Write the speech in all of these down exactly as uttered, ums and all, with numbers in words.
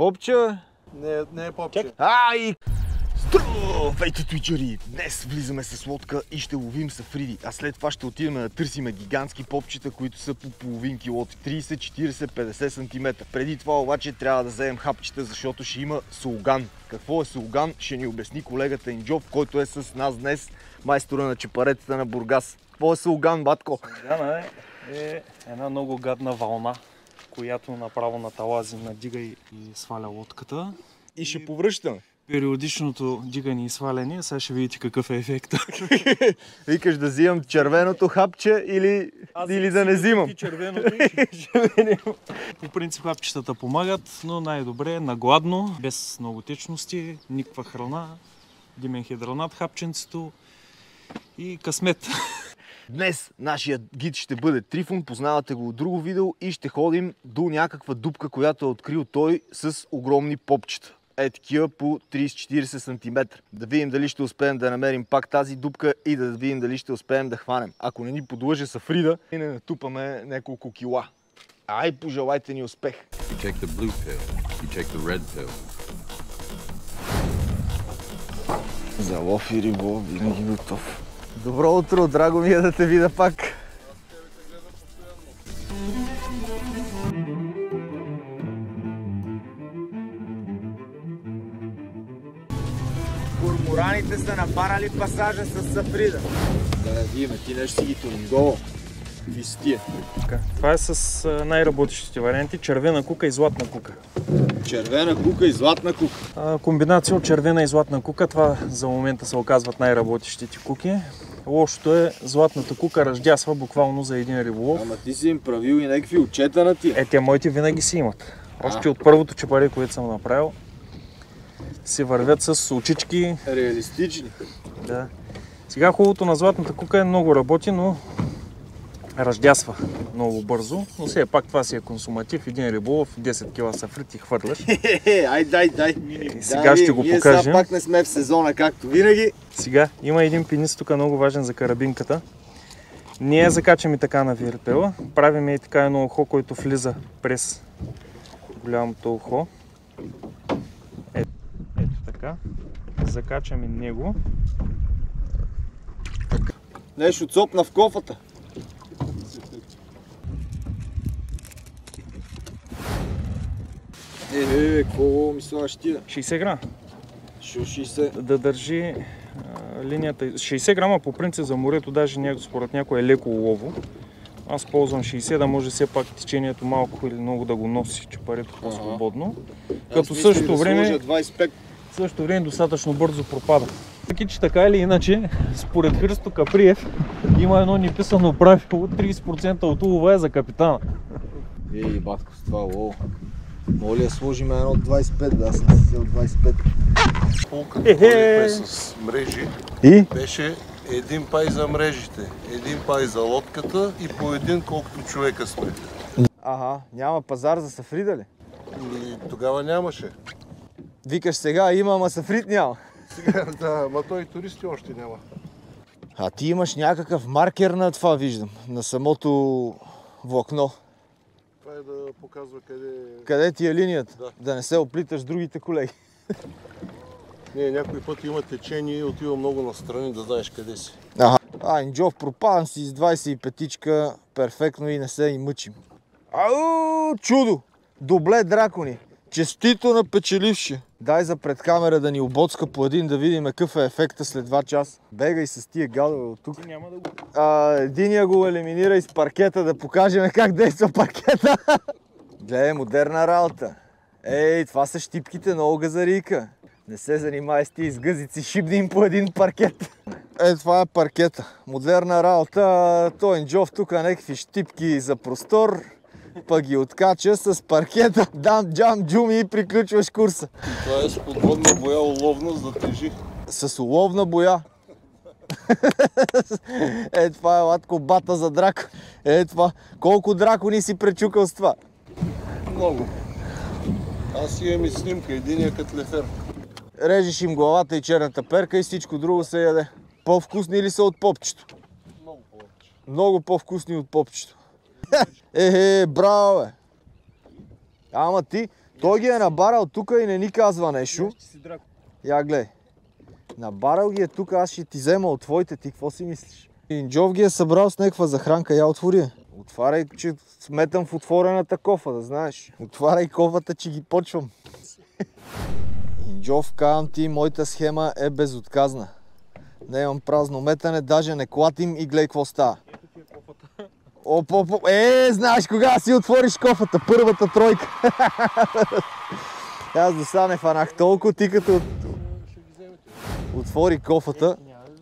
попче, бе? Не, не е попче. Ай! Здравейте, твичери! Днес влизаме с лодка и ще ловим сафриди, а след това ще отидем да търсим гигантски попчета, които са по половин килото, трийсет, четирийсет, петдесет сантиметра. Преди това обаче трябва да вземем хапчета, защото ще има сулган. Какво е сулган? Ще ни обясни колегата Инджов, който е с нас днес, майстора на чепаретата на Бургас. Какво е сулган, батко? Сулгана е, е една много гадна вълна, която направо на талази надига и, и сваля лодката. И ще повръщаме. Периодичното дигане и сваляне, сега ще видите какъв е ефектът. Викаш да взимам червеното хапче или, или да не взимам? Червеното и по принцип хапчетата помагат, но най-добре е нагладно, без много течности, никаква храна, дименхидронат хапченцето и късмет. Днес нашия гид ще бъде Трифон, познавате го от друго видео и ще ходим до някаква дупка, която е открил той с огромни попчета. Е такива по трийсет-четирийсет сантиметра. Да видим дали ще успеем да намерим пак тази дупка и да видим дали ще успеем да хванем. Ако не ни подлъже сафрида и не натупаме няколко кила. Ай, пожелайте ни успех! You take the blue pill, you take the red pill. За лов и риболов винаги готов. Добро утро, драго ми е да те видя пак. Кормораните са напарали пасажа с сафрида. Да не видим, ти нещо си ги турнингова. Какви са тия? Това е с най-работещите варианти, червена кука и златна кука. Червена кука и златна кука. А, комбинация от червена и златна кука, това за момента се оказват най-работещите куки. Лошото е, златната кука ръждясва буквално за един риболов. Ама ти си им правил и някакви отчета на тия. Е, те моите винаги си имат. Още от първото чепаре, което съм направил, си вървят с очички. Реалистични. Да. Сега хубавото на златната кука е много работи, но ръждясва много бързо. Но все пак това си е консуматив. Един риболов, десет кила сафрид и хвърляш. Хе-хе, ай дай, дай. И сега ще го покажем. Ние сега пак не сме в сезона, както винаги. Сега има един пениц тук много важен за карабинката. Ние закачаме така на вирпела. Правиме и така едно ухо, който влиза през голямото ухо. Ето, ето така. Закачаме него. Нещо цопна в кофата. Е, е, какво ми слагаш ти? шейсет грама. Шо шейсет? Да държи а, линията. шейсет грама по принцип за морето, даже няко, според някой е леко улово. Аз ползвам шейсет, да може все пак течението малко или много да го носи чепарето по-свободно. Като същото време, същото време достатъчно бързо пропада. Така че така или иначе, според Христо Каприев, има едно неписано правило, трийсет процента от улова е за капитана. Ей, батко, с това лово. Моля да сложим едно двайсет и пет, да, аз съм си взел двайсет и пет. Полката ходихме с мрежи, и? Беше един пай за мрежите, един пай за лодката и по един колкото човека сме. Ага, няма пазар за сафрида ли? И тогава нямаше. Викаш сега има, ама сафрид няма. Сега, да, ма той и туристи още няма. А ти имаш някакъв маркер на това, виждам, на самото влакно. Това е да показва къде... Къде ти е линията? Да. Да не се оплиташ с другите колеги. Не, някой път има течение и отива много настрани да знаеш къде си. Ага. А, Инджов, пропадам си с двайсет и петичка, перфектно и не се и мъчим. Ау, чудо! Добле дракони! Честито на печеливши! Дай за пред камера да ни обоцка по един да видим какъв е ефекта след два часа. Бегай с тия гадове от тук. Няма да го... А, единия го елиминира из паркета, да покажем как действа паркета. Гледай, модерна работа. Ей, това са щипките на Олга Зарийка. Не се занимай с тия изгъзици, шибни им по един паркет. Е, това е паркета. Модерна работа. Той Инджов тук някакви щипки за простор. Пък ги откача с паркета, дам, джам, джуми и приключваш курса. И това е с подводна боя уловна, за да тежи. С уловна боя. Е, това е Латко бата за дракон. Е, това. Колко дракони си пречукал с това? Много. Аз имам и снимка, единия катлефер. Режеш им главата и черната перка и всичко друго се яде. По-вкусни ли са от попчето? Много повече. Много по-вкусни от попчето. Ехе, браво бе! Ама ти, Той ги е набарал тук и не ни казва нещо. Я гледай. Набарал ги е тук, аз ще ти взема от твоите, ти какво си мислиш? Инджов ги е събрал с някаква захранка, я отвори. Отваряй, че сметам в отворената кофа, да знаеш. Отваряй кофата, че ги почвам. Инджов, казвам ти, моята схема е безотказна. Не имам празно метане, даже не клатим и гледай какво става. Оп, оп, оп. Е, знаеш кога си отвориш кофата, първата тройка. Аз до сега не фанах толкова, ти като отвори кофата.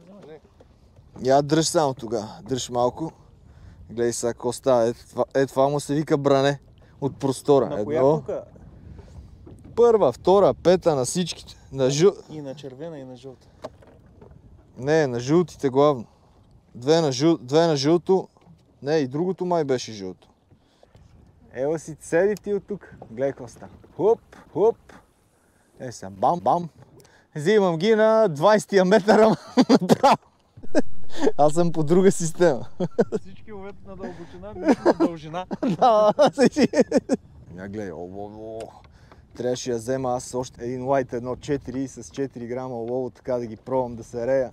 Я дръж само тогава, дръж малко. Гледай сега какво става, е това, е, това му се вика бране от простора. На коя Едно, тука? първа, втора, пета на всичките. На жъ... И на червена, и на жълта. Не, на жълтите главно. Две на, жъл... Две на жълто. Не, и другото май беше жълто. Ева си седи ти от тук. Гледай какво става. Хуп, хуп. Е сега, бам, бам. Взимам ги на двайсетия метъра направо. Аз съм по друга система. Всички ловят на дълбочина, мисля на дължина. Да, я гледай, о, трябваше да взема аз още един лайт едно четири с четири грама олово, така да ги пробвам да се рея.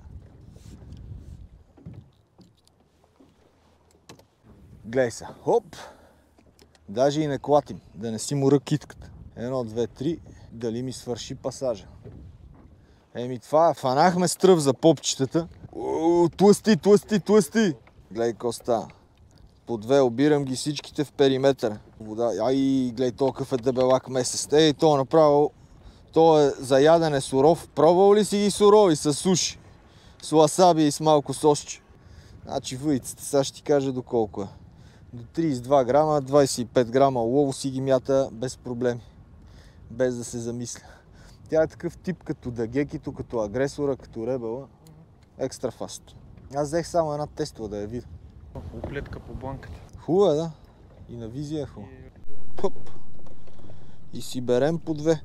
Гледай сега, хоп! Даже и не клатим, да не си мора китката. Едно, две, три, дали ми свърши пасажа. Еми това, фанахме стръв за попчетата. Тлъсти, тлъсти, тлъсти! Гледай какво става. По две обирам ги всичките в периметъра. Вода. Ай, гледай, толкъв е дебелак месец. Ей, то направо, то е за ядене суров. Пробвал ли си ги сурови с суши? С ласаби и с малко сосче. Значи въйцата, сега ще ти кажа доколко е. До трийсет и два грама, двайсет и пет грама олово си ги мята без проблеми. Без да се замисля. Тя е такъв тип като дагекито, като агресора, като ребела. Екстра фаст. Аз взех само една тестова да я видя. Оплетка по бланката. Хубава, да. И на визия е хубава. Хоп. И си берем по две.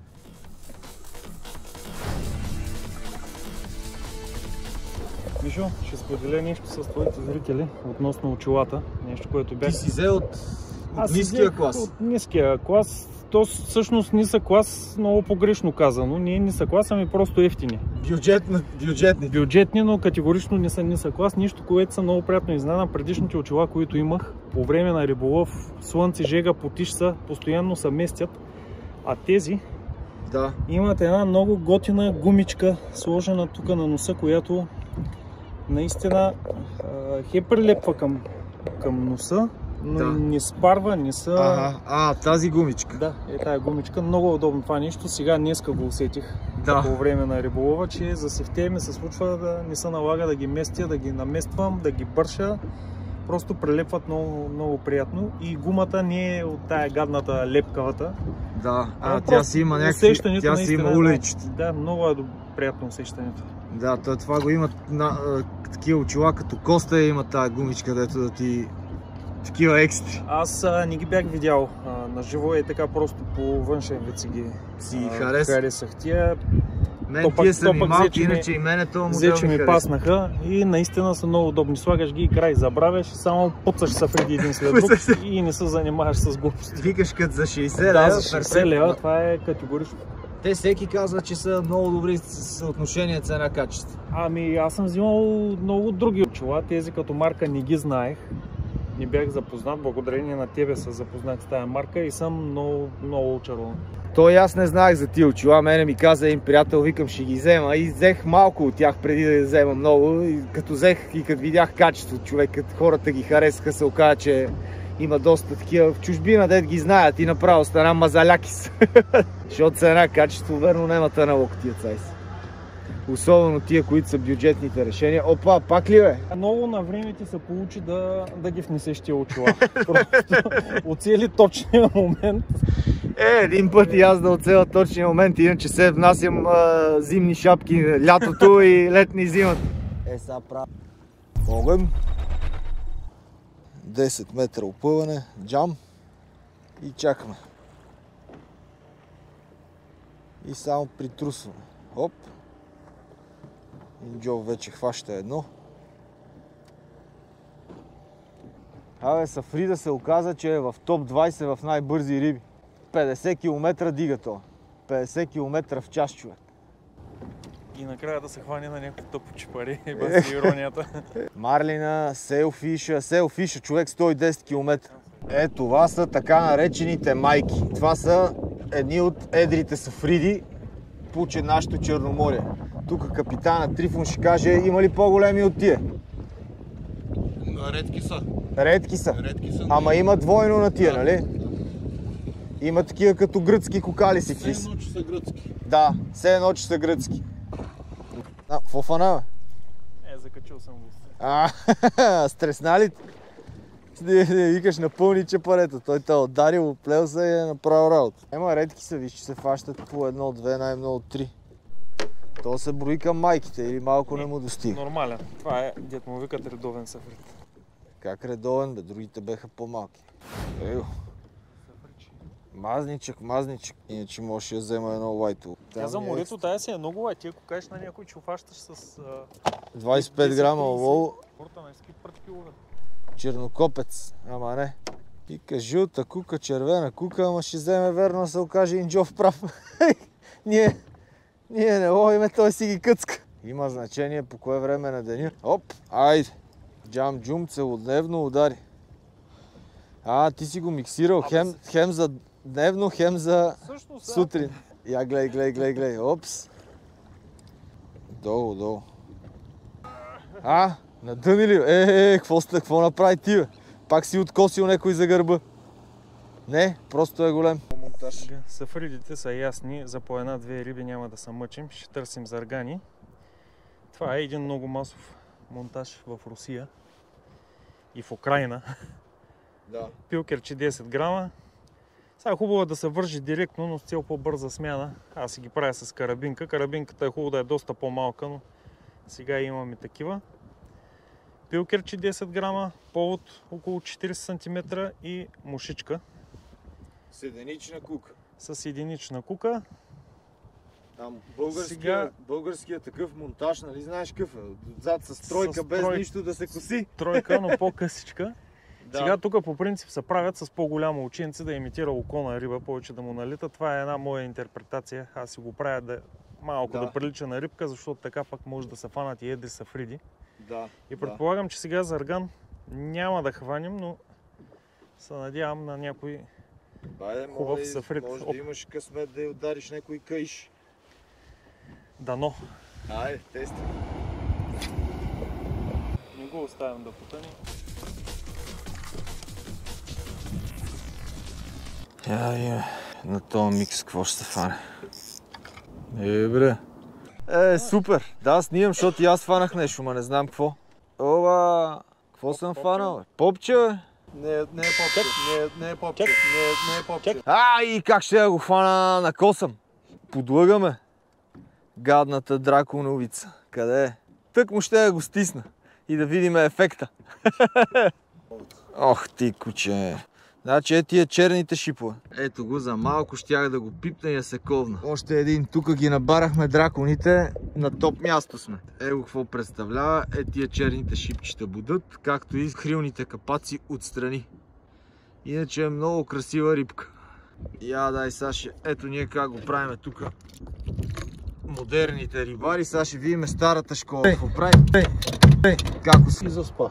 Мишо, ще споделя нещо с твоите зрители относно очилата. Нещо, което бях... Ти си взе от, от ниския клас. От ниския клас. То всъщност нисък клас, много погрешно казано. Не е нисък клас, ами просто ефтини. Бюджетни. Бюджетни. Бюджетни, но категорично не са нисък клас. Нищо, което са много приятно изненада. Предишните очила, които имах по време на риболов, слънце, жега, потиш са, постоянно се местят. А тези да. Имат една много готина гумичка, сложена тук на носа, която наистина хе прилепва към, към носа, но да. Не спарва, не са... Ага, а, тази гумичка. Да, е тая гумичка. Много удобно това нещо. Сега днеска го усетих да. По време на риболова, че за севтея ми се случва да не се налага да ги местя, да ги намествам, да ги бърша. Просто прилепват много, много приятно и гумата не е от тая гадната лепкавата. Да, а, тя си има някакви, тя си има уличета. Да, много е приятно усещането. Да, това го имат на, а, такива очила като Коста има тая гумичка, дето да ти такива екстри. Аз а, не ги бях видял а, на живо, е така просто по външен вид си ги си а, харес. харесах. Тия мен тия са ми малки, иначе и мене този модел ми, ми паснаха и наистина са много удобни. Слагаш ги и край забравяш и само пуцаш се преди един след друг и не се занимаваш с глупости. Викаш като за шейсет лева. Да, за шейсет лева, това е категорично. Те всеки казва, че са много добри съотношения цена-качество. Ами аз съм взимал много други очила, тези като марка не ги знаех. Не бях запознат, благодарение на тебе се запознах с тази марка и съм много, много очарован. Той аз не знаех за тия очила, мене ми каза един приятел, викам ще ги взема и взех малко от тях преди да ги взема много и като взех и като видях качеството, човек, като хората ги харесаха, се оказа, че има доста такива в чужбина, дет ги знаят и направо стана мазалякис. Защото цена качество, верно, немата на локо тия цайс. Особено тия, които са бюджетните решения. Опа, пак ли бе? Много на време ти се получи да, да ги внесеш тия очила. Просто оцели точния момент. Е, един път и аз да оцеля точния момент, иначе се внасям а, зимни шапки лятото и летни зимата. Е, сега правя. Огън. десет метра опъване, джам и чакаме. И само притрусваме. Оп. Инджо вече хваща едно. Абе, Сафрида се оказа, че е в топ двайсет в най-бързи риби. петдесет километра дига то. петдесет километра в час, човек. И накрая да се хване на някакво тъпо чипари, без иронията. Марлина, селфиша, селфиша, човек сто и десет километра. Е, това са така наречените майки. Това са едни от едрите сафриди по нашето Черноморие. Тук капитана Трифон ще каже, има ли по-големи от тия? Редки са. Редки са. Редки са. Ама има двойно на тия, нали? Има такива като гръцки кокали си. Все едно, че са гръцки. Да, все едно, че са гръцки. А, какво фана, бе? Е, закачил съм го. А, стресна ли? Не, не, викаш напълни чепарето. Той те е ударил, плел се и е направил работа. Ема редки са, виж, че се фащат по едно, две, най-много три. То се брои към майките или малко не му достига. Нормален. Това е, дет му викат, редовен сафрид. Как редовен, бе? Другите беха по-малки. Его. Мазничък, мазничък. Иначе можеш да взема едно лайтово. Тя за морето тая си е много лайт. Ти ако кажеш на някой, че фащаш с двайсет и пет грама олово. Хората на ски пред килове. Чернокопец, ама не. Пика жълта кука, червена кука, ама ще вземе верно да се окаже Инджов прав. ние, ние не ловиме, той си ги къцка. Има значение по кое време на деня. Оп, айде. Джам джум целодневно удари. А, ти си го миксирал хем, хем за дневно, хем за Всъщност, сутрин. Я гледай, гледай, гледай, гледай. Опс. Долу, долу. А, надъни ли? Е, е, е, какво сте, какво направи ти, бе? Пак си откосил някой за гърба. Не, просто е голем. Монтаж. Сафридите са ясни, за по една-две риби няма да се мъчим, ще търсим заргани. Това е един много масов монтаж в Русия и в Украина. Да. Пилкерче десет грама. Сега хубаво е да се вържи директно, но с цел по-бърза смяна. Аз си ги правя с карабинка. Карабинката е хубаво да е доста по-малка, но сега имаме такива. Пилкерче десет грама, повод около четирийсет сантиметра и мушичка. С единична кука. С единична кука. Там българския, Сега... българския такъв монтаж, нали знаеш какъв е? Отзад с тройка, С без трой... нищо да се коси. Тройка, но по-късичка. Да. Сега тук по принцип се правят с по-голямо ученце да имитира око на риба, повече да му налита. Това е една моя интерпретация. Аз си го правя да малко да, Да. да прилича на рибка, защото така пък може да се фанат и едри сафриди. Да. И предполагам, че сега зарган няма да хванем, но се надявам на някой Байде, хубав може, сафрид. може Оп. да имаш късмет да й удариш някой каиш. дано. Айде, тести. Не го оставям да потъне. Я да видим на този микс какво ще се фане. Е, бре. Е, супер. Да, снимам, защото и аз фанах нещо, ма не знам какво. Оба, какво съм фанал, бе? Попче, бе? Не, не е попче, не, е- не е попче, не, е- не е попче. Ай, как ще я го хвана на косъм? Подлъгаме. Гадната драконовица. Къде е? Тък му ще я го стисна. И да видим ефекта. Ох ти, куче. Значи е тия черните шипове. Ето го, за малко щях да го пипна и да се ковна. Още един. Тук ги набарахме драконите. На топ място сме. Его какво представлява? Е тия черните шипчета будат, както и хрилните капаци отстрани. Иначе е много красива рибка. Я дай, Саше. Ето ние как го правиме тук. Модерните рибари. Сега ще видим старата школа. Какво правим? Како си? И заспа.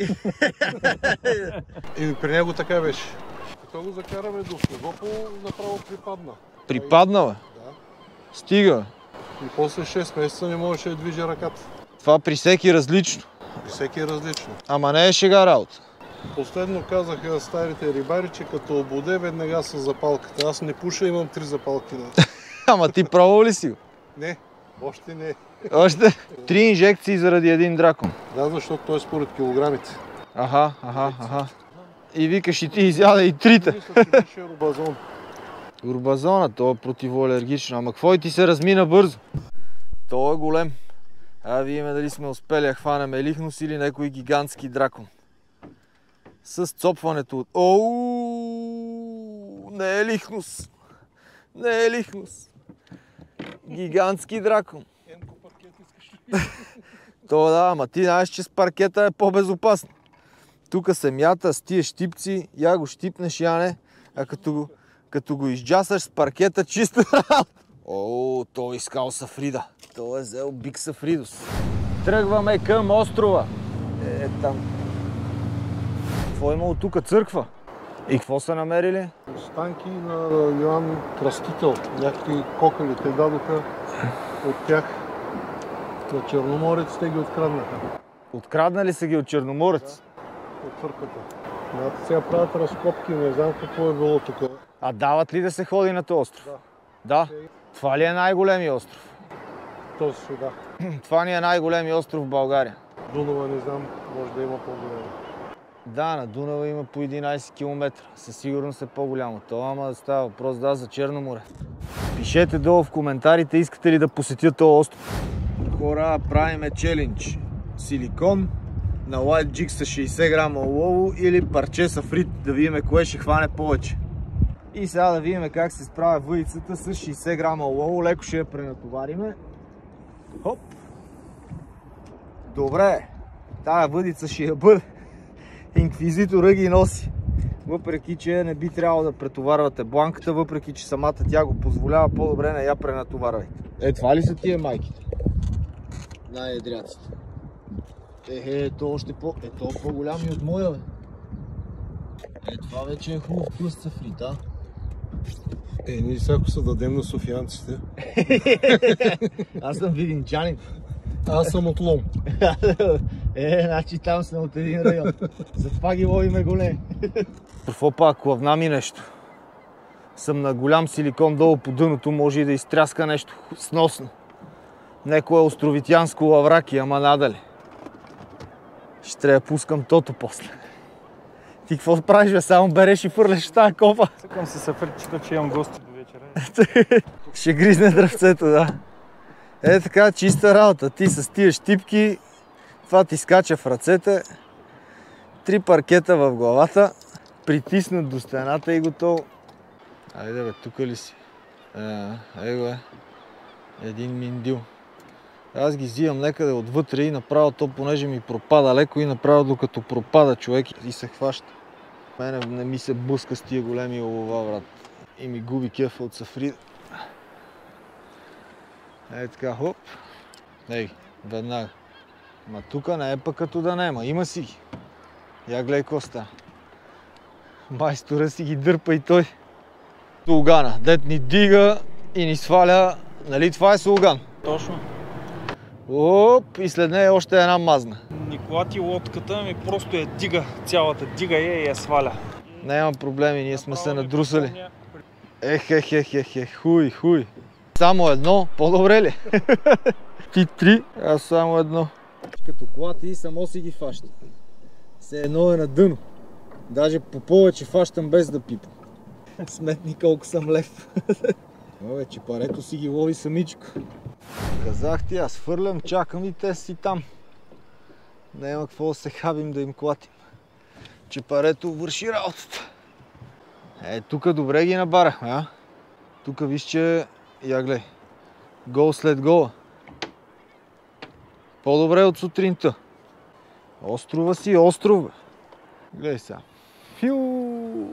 И при него така беше. Като го закараме до снегопо, направо припадна. Припадна, бе? Да. Стига. И после шест месеца не можеше да движи ръката. Това при всеки различно. При всеки е различно. Ама не е шега работа. Последно казаха старите рибари, че като обуде веднага с запалката. Аз не пуша, имам три запалки. Да. Ама ти пробвал ли си го? Не, още не. Още? Три инжекции заради един дракон. Да, защото той е според килограмите. Аха, аха, аха. И викаш и ти изяда и трите. Мисля, че беше рубазон. Урбазона, то е противоалергично. Ама какво и ти се размина бързо? То е голем. А видим дали сме успели да хванем елихнус или някой гигантски дракон. С цопването от... Оу, не е лихнус. Не е лихнус. Гигантски дракон. Енко паркет искаш ли? То да, ама ти знаеш, че с паркета е по-безопасно. Тук се мята с тия щипци, я го щипнеш, Яне, а като го, Като го изджасаш с паркета, чиста работа. О, той искал Сафрида. Той е взел Биг Сафридос. Тръгваме към острова. Е, там. Какво е имало тук? Църква? И какво са намерили? Останки на Йоан Кръстител. Някакви кокали те дадоха от тях. На Черноморец те ги откраднаха. Откраднали са ги от Черноморец? Да, от църквата. Знаете, сега правят разкопки, не знам какво е било тук. А дават ли да се ходи на този остров? Да. Да? Това ли е най-големият остров? Този си, да. Това ни е най-големият остров в България. Дунава не знам, може да има по-големи. Да, на Дунава има по единайсет километра. Със сигурност е по-голямо. Това ама става въпрос да за Черно море. Пишете долу в коментарите, искате ли да посетя този остров. Хора, правиме челендж. Силикон на White Jig с шейсет грама олово или парче сафрит, да видим кое ще хване повече. И сега да видим как се справя въдицата с шейсет грама олово. Леко ще я пренатовариме. Хоп! Добре, тая въдица ще я бъде. Инквизитора ги носи. Въпреки, че не би трябвало да претоварвате бланката, въпреки, че самата тя го позволява, по-добре не я пренатоварвайте. Е, това ли са тия майките? Най-едряците. Ехе, ето още по... Ето по-голям и от моя, бе. Е, това вече е хубав плъст сафрит, а? Е, ние всяко се дадем на софиянците. Аз съм видинчанин. Аз съм от Лом. Е, значи там сме от един район. Затова ги ловиме големи. Какво пак, лъвна нещо? Съм на голям силикон долу по дъното, може и да изтряска нещо сносно. Некое островитянско лавраки, ама надали. Ще трябва да пускам тото после. Ти какво правиш, бе? Само береш и фърляш в тази копа. Съкам се сафритчета, че имам гости до вечера. Ще гризне дръвцето, да. Е така, чиста работа. Ти с тия щипки, това ти скача в ръцете, три паркета в главата, притиснат до стената и готово. Айде бе, тука ли си? Ей го е. Един миндил. Аз ги взимам некъде отвътре и направо то, понеже ми пропада леко и направо докато пропада човек и се хваща. Мене не ми се блъска с тия големи олова, брат. И ми губи кефа от сафрида. Ей така, хоп. Ей, веднага. Ма тука не е пък като да нема, има си ги. Я гледай какво става. Майстора си ги дърпа и той. Сулгана, дет ни дига и ни сваля. Нали това е сулган? Точно. Оп, и след нея още една мазна. Не клати лодката, ми просто я дига, цялата дига я и я сваля. Няма проблеми, ние сме се надрусали. Ех, ех, ех, ех, ех, хуй, хуй. Само едно, по-добре ли? Ти три, аз само едно. Като клати само си ги фащам. Все едно е на дъно. Даже по повече фащам без да пипам. Сметни колко съм лев. Абе, че парето си ги лови самичко. Казах ти, аз фърлям, чакам и те си там. Няма какво да се хабим да им клатим. Че парето върши работата. Е, тук добре ги набарахме, а? Тук виж, че... Я гледай. Гол след гола. По-добре от сутринта. Острова си, остров, бе. Гледай сега. Фиу!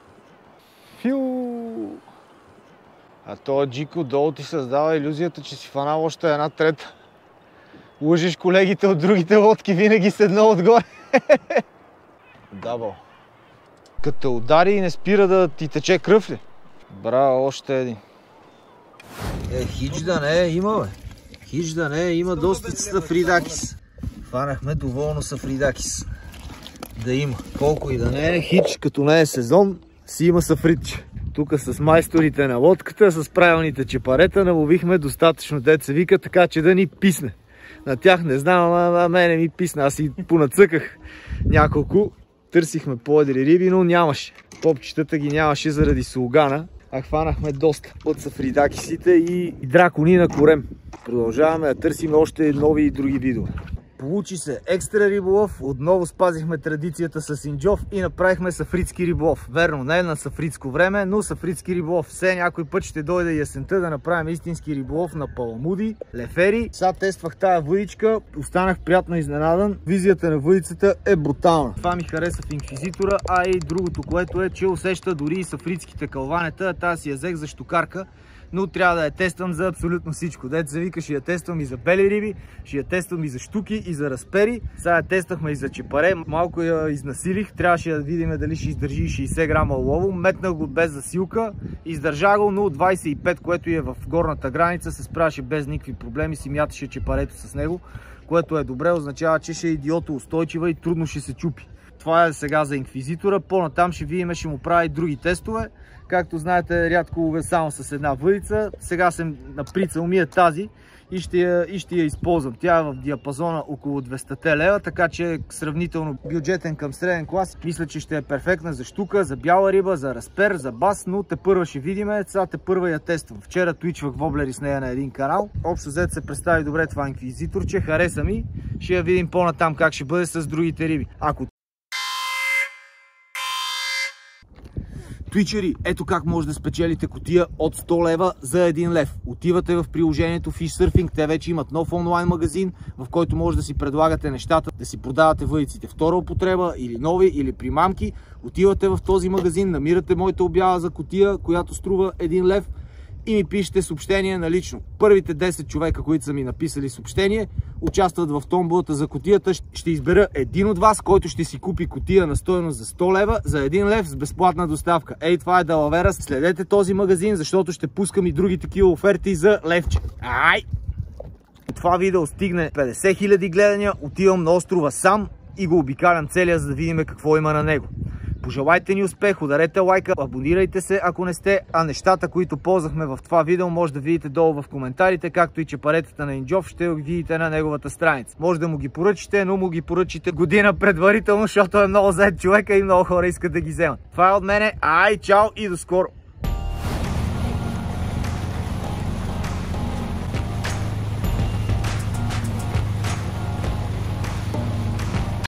Фиу! А този джико долу ти създава илюзията, че си фанал още една трета. Лъжиш колегите от другите лодки винаги с едно отгоре. Дабъл. Като удари и не спира да ти тече кръв ли? Браво, още един. Е, хич да не е, има бе. Хич да не е, има доста сафридакис. Хванахме доволно сафридакис. Да има. Колко и да не е, хич като не е сезон, си има сафридче. Тук с майсторите на лодката, с правилните чепарета наловихме достатъчно, дет се вика, така че да ни писне. На тях не знам, а мене ми писна. Аз си понацъках няколко. Търсихме по-едри риби, но нямаше. Попчетата ги нямаше заради сулгана, а хванахме доста от сафридакисите и дракони на корем. Продължаваме да търсим още нови и други видове. Получи се екстра риболов, отново спазихме традицията с Инджов и направихме сафритски риболов. Верно, не на сафритско време, но сафритски риболов. Все някой път ще дойде ясента да направим истински риболов на паламуди, лефери. Сега тествах тая въдичка, останах приятно изненадан. Визията на въдицата е брутална. Това ми хареса в инквизитора, а и другото, което е, че усеща дори и сафритските калванета. Тази си я взех за щукарка, но трябва да я тествам за абсолютно всичко. Дето се вика, ще я тествам и за бели риби, ще я тествам и за щуки, и за разпери. Сега я тествахме и за чепаре. Малко я изнасилих. Трябваше да видим дали ще издържи шейсет грама улово. Метнах го без засилка. Издържа го нула цяло двадесет и пет, което е в горната граница. Се справяше без никакви проблеми. Си мяташе чепарето с него, което е добре. Означава, че ще е идиото устойчива и трудно ще се чупи. Това е сега за инквизитора. По-натам ще видим, ще му правя и други тестове. Както знаете, рядко ловя само с една въдица. Сега съм наприцал ми е тази и ще, я, и ще я използвам. Тя е в диапазона около двеста лева, така че е сравнително бюджетен към среден клас. Мисля, че ще е перфектна за щука, за бяла риба, за разпер, за бас, но тепърва ще видим. Сега тепърва я тествам. Вчера твичвах воблери с нея на един канал. Общо взето се представи добре това инквизиторче, хареса ми. Ще я видим по-натам как ще бъде с другите риби. Ако Твичери, ето как може да спечелите кутия от сто лева за един лев. Отивате в приложението Fishsurfing, те вече имат нов онлайн магазин, в който може да си предлагате нещата, да си продавате въдиците втора употреба или нови, или примамки. Отивате в този магазин, намирате моята обява за кутия, която струва един лев и ми пишете съобщение налично. Първите десет човека, които са ми написали съобщение, участват в томболата за кутията. Ще избера един от вас, който ще си купи кутия на стойност за сто лева за един лев с безплатна доставка. Ей, това е далавера. Следете този магазин, защото ще пускам и други такива оферти за левче. Ай! Това видео стигне петдесет хиляди гледания. Отивам на острова сам и го обикалям целия, за да видим какво има на него. Пожелайте ни успех, ударете лайка, абонирайте се ако не сте, а нещата, които ползвахме в това видео, може да видите долу в коментарите, както и чепаретата на Инджов ще ги видите на неговата страница. Може да му ги поръчите, но му ги поръчите година предварително, защото е много зает човека и много хора искат да ги вземат. Това е от мене, ай, чао и до скоро!